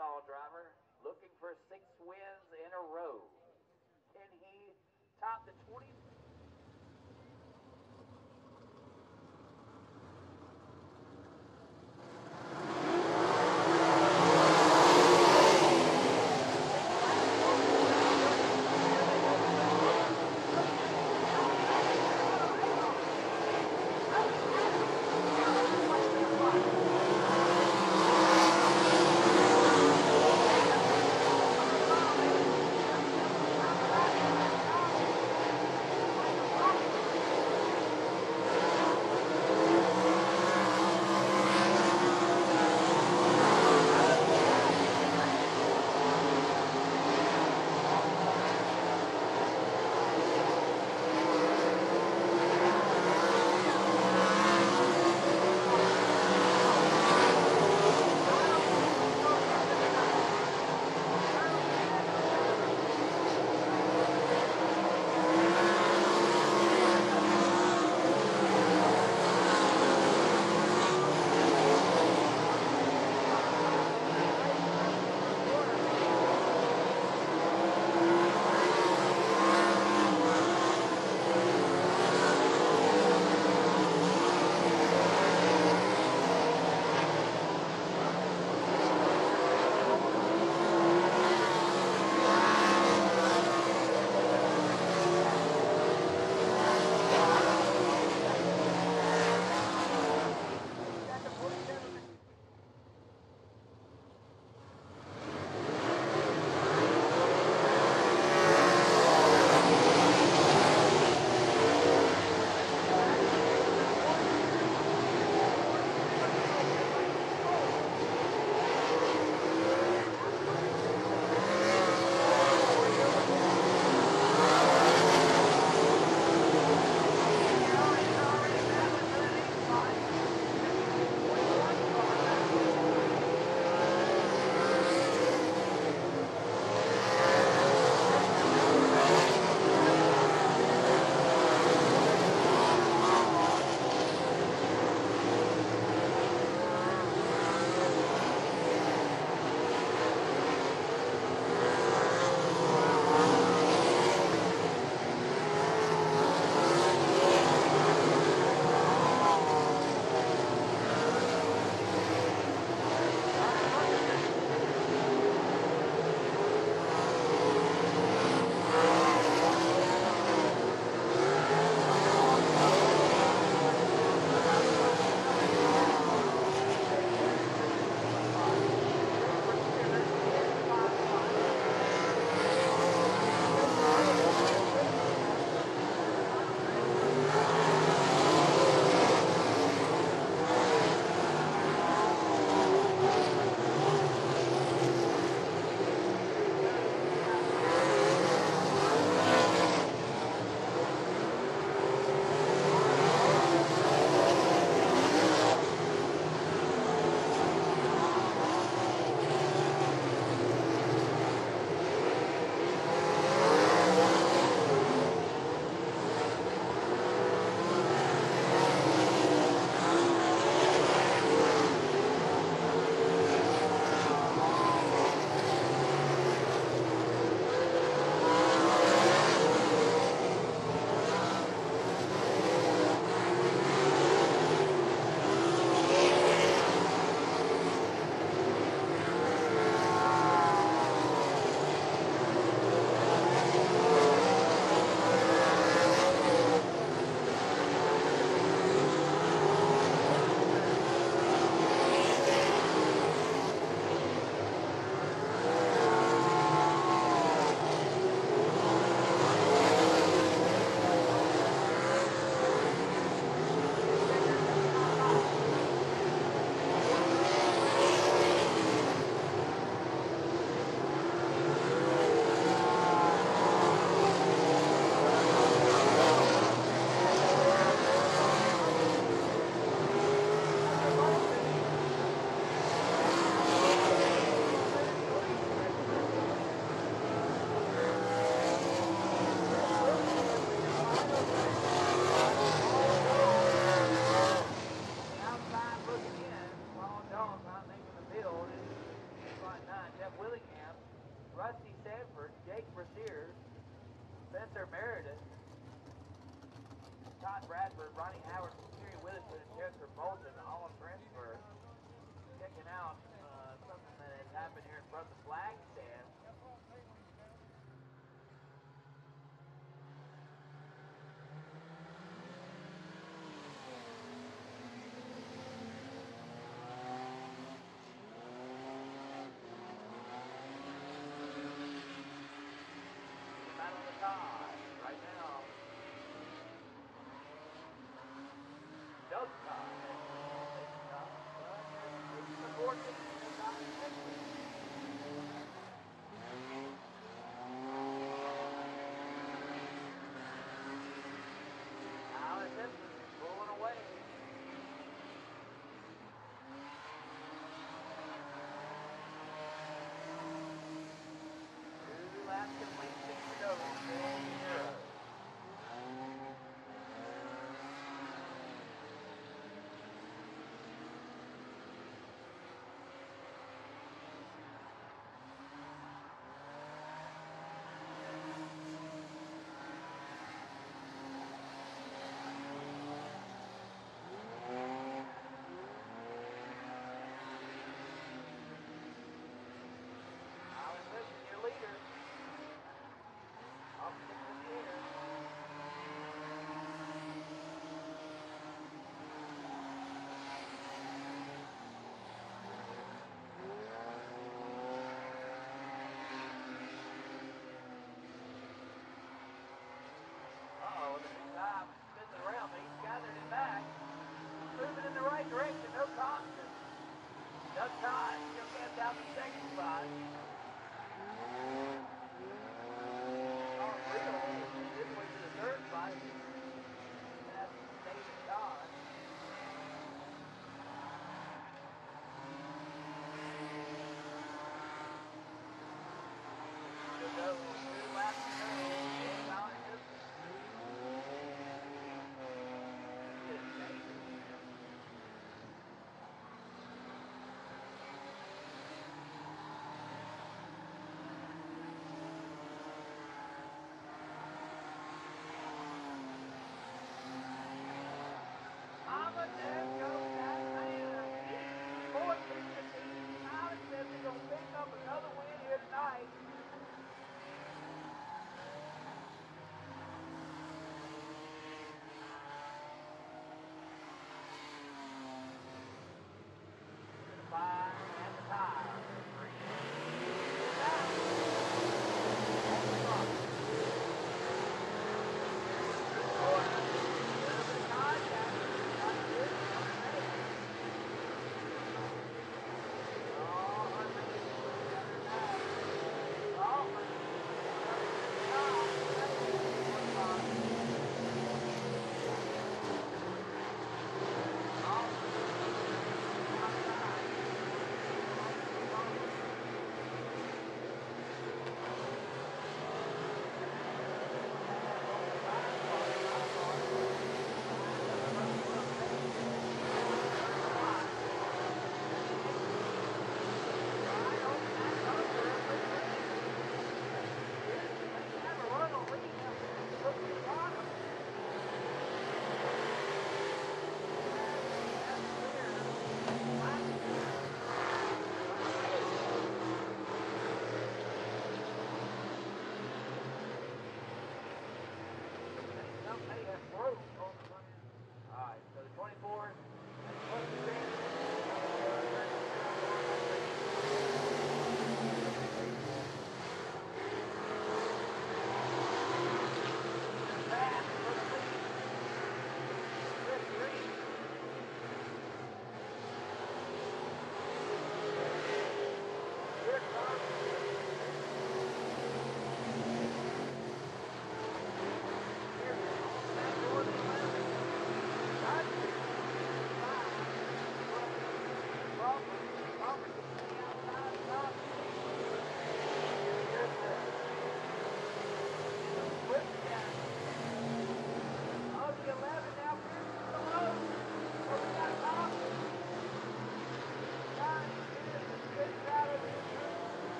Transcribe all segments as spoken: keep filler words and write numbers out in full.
Arkansas driver looking for six wins in a row. Can he top the twenty? Meredith, Todd Bradford, Ronnie Howard, Terry Witherspoon, and Chester Bolton, all on transfer. Checking out uh, something that has happened here in front of the flag stand. Out on the tie right now. Doug tie. The fourteenth.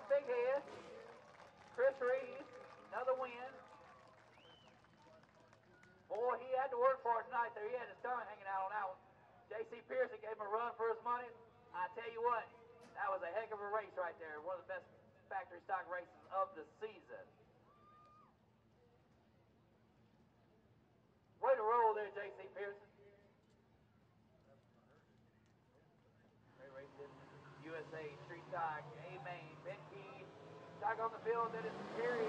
big head. Chris Reeves, another win. Boy, he had to work for it tonight there. He had his tongue hanging out on that one. J C Pearson gave him a run for his money. I tell you what, that was a heck of a race right there. One of the best factory stock races of the season. Way to roll there, J C Pearson. Great racing. U S A Street Stock, A-Main, Ben Key, stock on the field, that is Terry.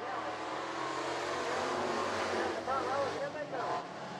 There's the front row, here they go.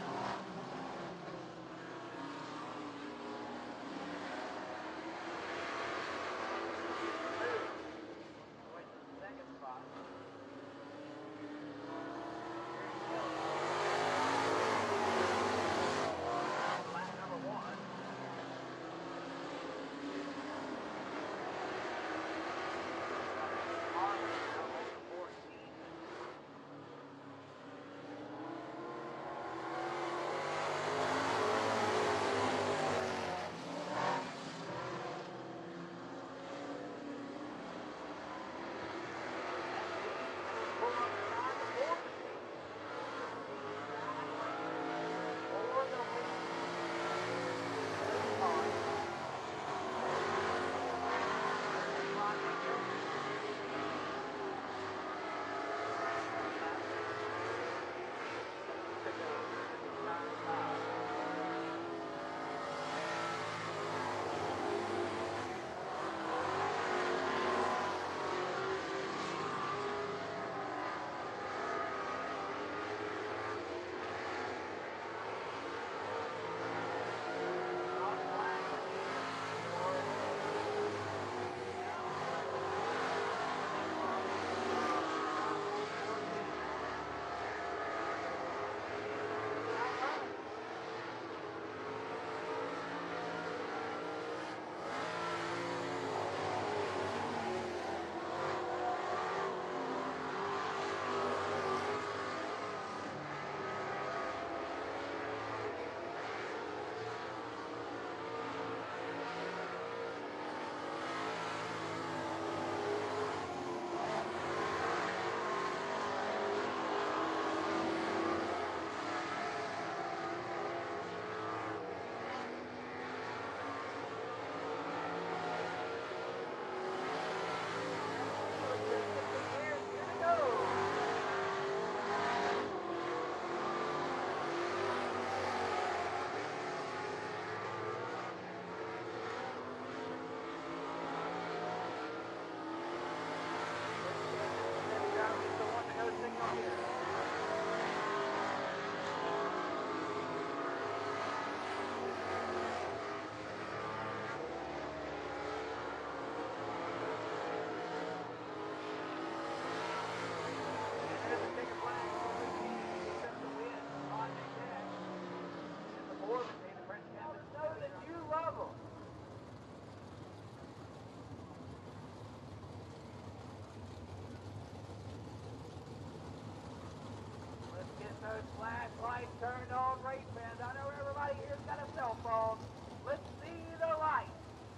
Flashlights turned on, race fans. I know everybody here's got a cell phone. Let's see the lights.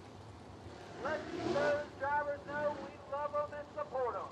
Let's those drivers know we love them and support them.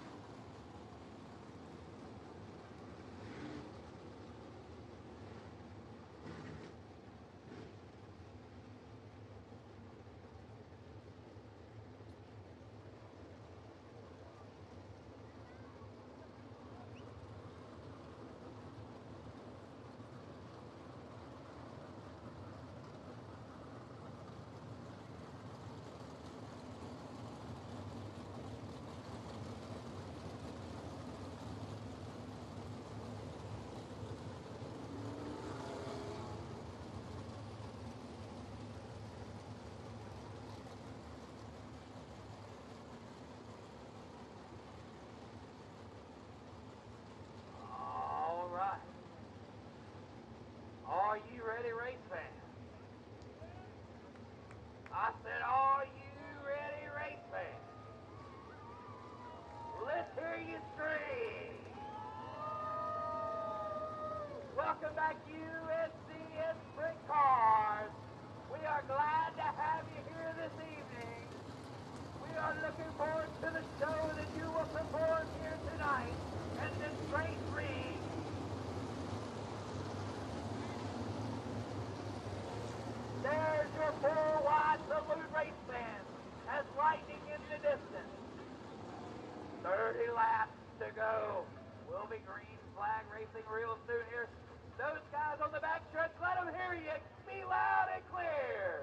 Are you ready, race fans? I said, are you ready, race fans? Let's hear you scream. Welcome back, U S C S Sprint Cars. We are glad to have you here this evening. We We are looking forward to the show that you will perform here tonight in this great ring. There's your full wide salute race fans as lightning in the distance. thirty laps to go. We'll be green flag racing real soon here. Those guys on the back stretch, let them hear you. Be loud and clear.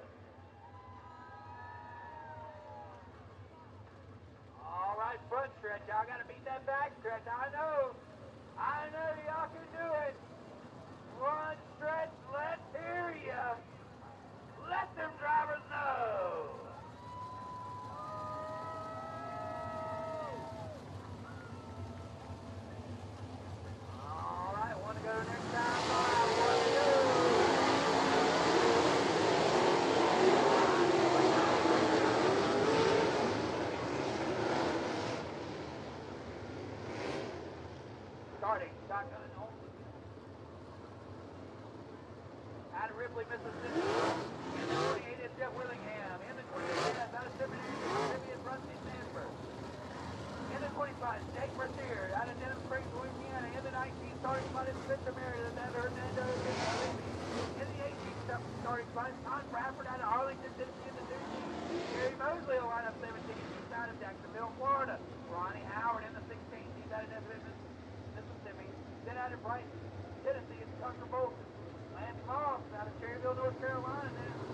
All right, front stretch. Y'all got to beat that back stretch. I know. I know y'all can do it. Front stretch, let's hear you. Let them drivers know. All right, want to go next time? All right, one to go. Starting, shotgun and home. Out of Ripley, Mississippi. In the twenty-eight is Jeff Willingham. In the twenty-eight, that's out of Seminary, Mississippi, is Rusty Sanford. In the twenty-five, Jake Mercier. Out of Denham Springs, Louisiana. In the nineteen, starting spot is Spencer Mary. That's out of Hernando, Mississippi. In the eighteen, starting spot is Todd Bradford out of Arlington, Tennessee. In the two-team, Gary Mosley will line up seventeen. He's out of Jacksonville, Florida. Ronnie Howard in the sixteen. He's out of Nashville, Mississippi. Then out of Brighton, Tennessee, it's Tucker Bolton. Lance Moss out of Cherryville, North Carolina. Then it's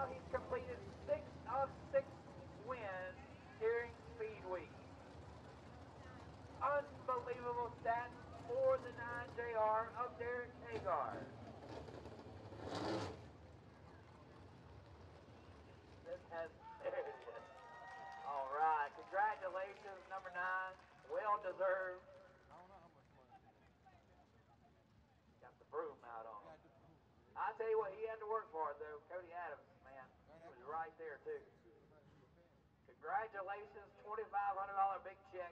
Now he's completed six of six wins during Speed Week. Unbelievable stats for the nine J R of Derek Hagar. This has, there it is. All right, congratulations, number nine. Well deserved. Got the broom out on him. I tell you what, he had to work for it though. Cody Adams, man, he was right there too. Congratulations, twenty-five hundred dollar big check.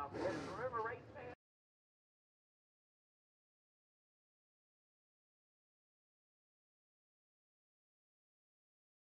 miles per hitters. Remember, racing